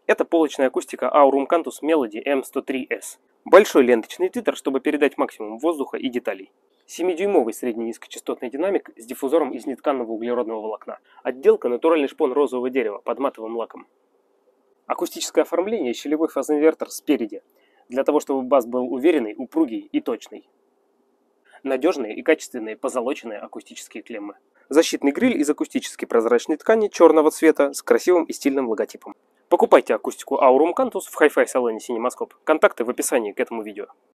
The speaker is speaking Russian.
Это полочная акустика Aurum Cantus Melody M103S. Большой ленточный твиттер, чтобы передать максимум воздуха и деталей. 7-дюймовый средне-низкочастотный динамик с диффузором из нетканного углеродного волокна. Отделка натуральный шпон розового дерева под матовым лаком. Акустическое оформление щелевой фазоинвертор спереди, для того чтобы бас был уверенный, упругий и точный. Надежные и качественные позолоченные акустические клеммы. Защитный гриль из акустически прозрачной ткани черного цвета с красивым и стильным логотипом. Покупайте акустику Aurum Cantus в Hi-Fi салоне Cinemascope. Контакты в описании к этому видео.